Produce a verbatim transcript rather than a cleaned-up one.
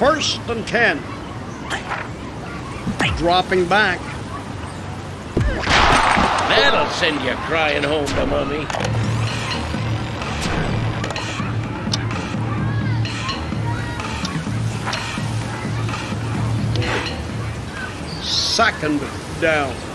First and ten. Dropping back. That'll send you crying home to mommy. Second down.